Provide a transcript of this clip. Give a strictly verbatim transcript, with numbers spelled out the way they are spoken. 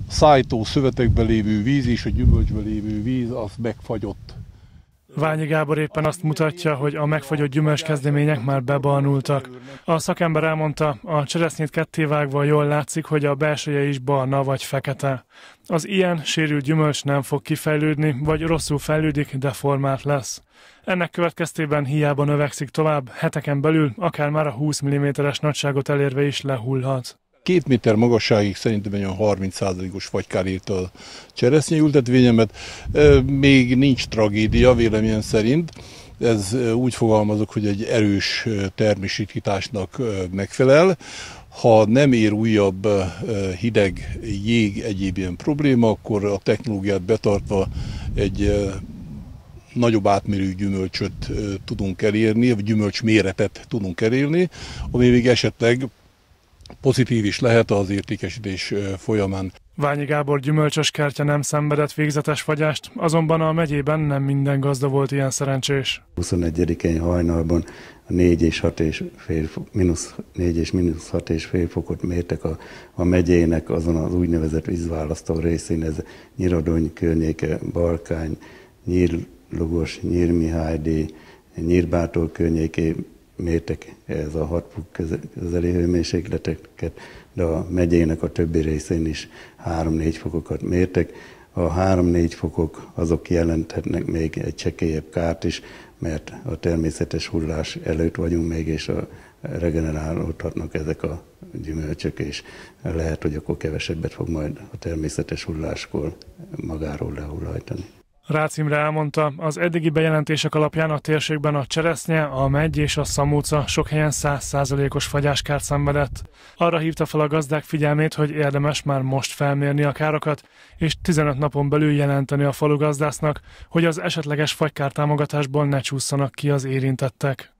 szájtó szövetekben lévő víz és a gyümölcsben lévő víz az megfagyott. Ványi Gábor éppen azt mutatja, hogy a megfagyott gyümölcskezdemények már bebarnultak. A szakember elmondta, a cseresznyét kettévágva jól látszik, hogy a belseje is barna vagy fekete. Az ilyen sérült gyümölcs nem fog kifejlődni, vagy rosszul fejlődik, deformált lesz. Ennek következtében hiába növekszik tovább, heteken belül akár már a húsz milliméteres nagyságot elérve is lehullhat. Két méter magasságig szerintem olyan harminc százalékos fagykár írta a cseresznyeültetvényemet. Még nincs tragédia véleményem szerint. Ez úgy fogalmazok, hogy egy erős termésritkításnak megfelel. Ha nem ér újabb hideg, jég, egyéb ilyen probléma, akkor a technológiát betartva egy nagyobb átmérőjű gyümölcsöt tudunk elérni, vagy gyümölcs méretet tudunk elérni, ami még esetleg pozitív is lehet az értékesítés folyamán. Ványi Gábor gyümölcsös kertje nem szenvedett végzetes fagyást, azonban a megyében nem minden gazda volt ilyen szerencsés. huszonegyedikén hajnalban a négy és hat és fél, mínusz négy és mínusz hat és fél fokot mértek a, a megyének azon az úgynevezett vízválasztó részén, ez Nyíradony környéke, Balkány, Nyírlugos, Nyírmihálydi, Nyírbától környéké mértek ez a hat fok közeli hőmérsékleteket, de a megyének a többi részén is három-négy fokokat mértek. A három-négy fokok azok jelenthetnek még egy csekélyebb kárt is, mert a természetes hullás előtt vagyunk még, és a regenerálódhatnak ezek a gyümölcsök, és lehet, hogy akkor kevesebbet fog majd a természetes hulláskor magáról lehullajtani. Rácz Imre elmondta, az eddigi bejelentések alapján a térségben a cseresznye, a meggy és a szamóca sok helyen száz százalékos fagyáskárt szenvedett. Arra hívta fel a gazdák figyelmét, hogy érdemes már most felmérni a károkat, és tizenöt napon belül jelenteni a falugazdásznak, hogy az esetleges fagykártámogatásból ne csússzanak ki az érintettek.